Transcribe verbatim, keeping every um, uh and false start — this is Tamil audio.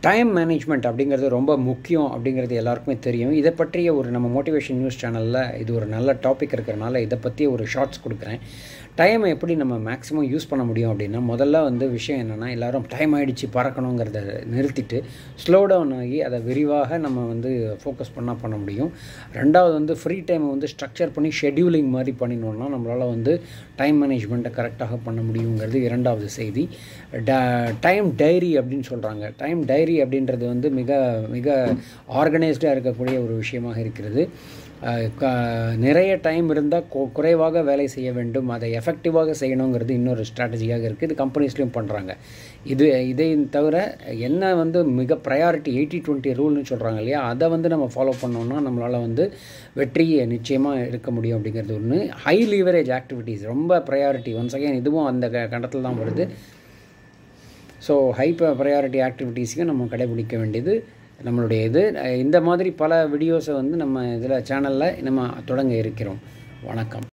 டைம் மேனேஜ்மெண்ட் அப்படிங்கிறது ரொம்ப முக்கியம் அப்படிங்கிறது எல்லாருக்குமே தெரியும். இதை பற்றிய ஒரு நம்ம மோட்டிவேஷன் நியூஸ் சேனலில் இது ஒரு நல்ல டாபிக் இருக்கிறனால இதை பற்றி ஒரு ஷார்ட்ஸ் கொடுக்குறேன். டைமை எப்படி நம்ம மேக்ஸிமம் யூஸ் பண்ண முடியும் அப்படின்னா, முதல்ல வந்து விஷயம் என்னென்னா, எல்லோரும் டைம் ஆகிடுச்சு பறக்கணுங்கிறத நிறுத்திட்டு ஸ்லோ டவுன் ஆகி அதை விரிவாக நம்ம வந்து ஃபோக்கஸ் பண்ணால் பண்ண முடியும். ரெண்டாவது வந்து ஃப்ரீ டைமை வந்து ஸ்ட்ரக்சர் பண்ணி ஷெட்யூலிங் மாதிரி பண்ணினோன்னா நம்மளால் வந்து டைம் மேனேஜ்மெண்ட்டை கரெக்டாக பண்ண முடியுங்கிறது இரண்டாவது செய்தி. ட டைம் டைரி அப்படின்னு சொல்கிறாங்க. டைம் டைரி அப்படின்றது வந்து மிக மிக ஆர்கனைஸ்டாக இருக்கக்கூடிய ஒரு விஷயமாக இருக்கிறது. க நிறைய டைம் இருந்தால் கு குறைவாக வேலை செய்ய வேண்டும், அதை எஃபெக்டிவாக செய்யணுங்கிறது இன்னொரு ஸ்ட்ராட்டஜியாக இருக்குது. இது கம்பெனிஸ்லேயும் பண்ணுறாங்க. இது இதை தவிர என்ன வந்து மிக ப்ரையாரிட்டி எயிட்டி டுவெண்ட்டி ரூல்னு சொல்கிறாங்க இல்லையா, அதை வந்து நம்ம ஃபாலோ பண்ணோம்னா நம்மளால் வந்து வெற்றியை நிச்சயமாக இருக்க முடியும் அப்படிங்கிறது ஒன்று. ஹை லீவரேஜ் ஆக்டிவிட்டீஸ் ரொம்ப ப்ரையாரிட்டி. ஒன்ஸ் அகேன் இதுவும் அந்த க கண்டத்தில் தான் வருது. ஸோ ஹை ப்ரையாரிட்டி ஆக்டிவிட்டீஸையும் நம்ம கடைபிடிக்க வேண்டியது நம்மளுடைய இது. இந்த மாதிரி பல வீடியோஸை வந்து நம்ம இதில் சேனலில் நம்ம தொடங்க இருக்கிறோம். வணக்கம்.